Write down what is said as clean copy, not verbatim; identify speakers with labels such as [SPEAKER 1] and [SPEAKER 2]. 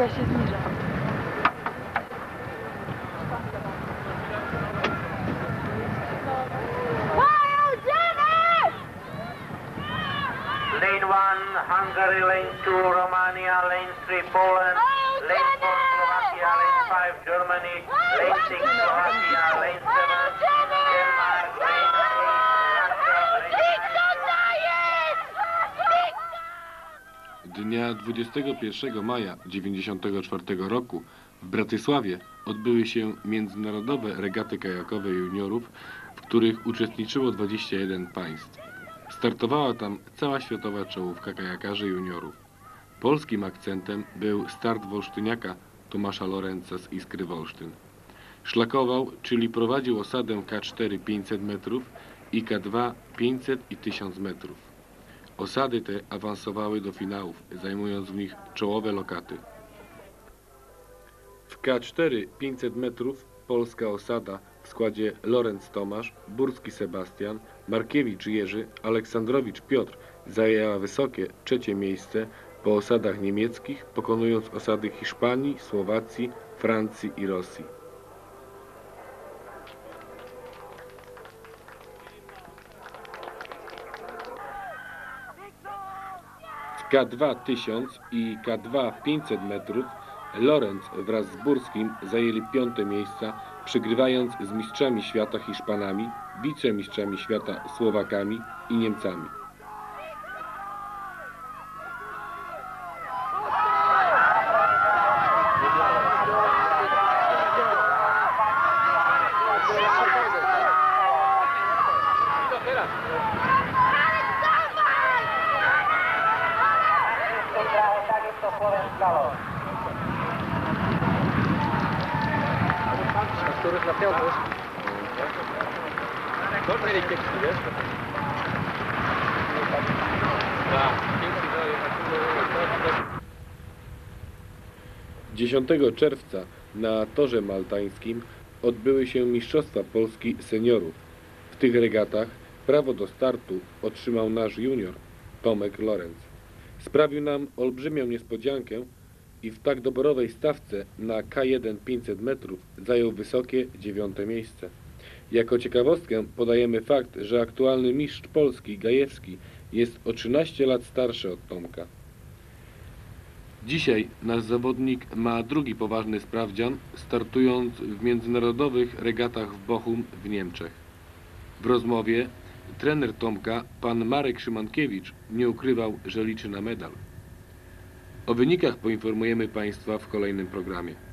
[SPEAKER 1] Dynamika się zniża.
[SPEAKER 2] Lane 1, Hungary, lane 2, Romania, lane 3, Poland, lane 4, Slovakia, lane 5, Germany, lane 6, Slovakia, lane 7, Denmark, lane 8,
[SPEAKER 3] Dnia 21 maja 1994 roku w Bratysławie odbyły się międzynarodowe regaty kajakowe juniorów, w których uczestniczyło 21 państw. Startowała tam cała światowa czołówka kajakarzy juniorów. Polskim akcentem był start wolsztyniaka Tomasza Lorenza z Iskry Wolsztyn. Szlakował, czyli prowadził osadę K4 500 metrów i K2 500 i 1000 metrów. Osady te awansowały do finałów, zajmując w nich czołowe lokaty. W K4 500 metrów polska osada w składzie Lorenz Tomasz, Burski Sebastian, Markiewicz Jerzy, Aleksandrowicz Piotr zajęła wysokie trzecie miejsce po osadach niemieckich, pokonując osady Hiszpanii, Słowacji, Francji i Rosji. W K2 1000 i K2 500 metrów Lorenz wraz z Burskim zajęli piąte miejsca, przegrywając z mistrzami świata Hiszpanami, wicemistrzami świata Słowakami i Niemcami.
[SPEAKER 4] Których na piątą. Dobrze, nie kiepski, wiesz? Tak, piękny daje.
[SPEAKER 3] 10 czerwca na torze maltańskim odbyły się Mistrzostwa Polski seniorów. W tych regatach prawo do startu otrzymał nasz junior Tomek Lorenz. Sprawił nam olbrzymią niespodziankę i w tak doborowej stawce na K1 500 metrów zajął wysokie 9. miejsce. Jako ciekawostkę podajemy fakt, że aktualny mistrz Polski Gajewski jest o 13 lat starszy od Tomka. Dzisiaj nasz zawodnik ma drugi poważny sprawdzian, startując w międzynarodowych regatach w Bochum w Niemczech. W rozmowie trener Tomka, pan Marek Szymankiewicz, nie ukrywał, że liczy na medal. O wynikach poinformujemy Państwa w kolejnym programie.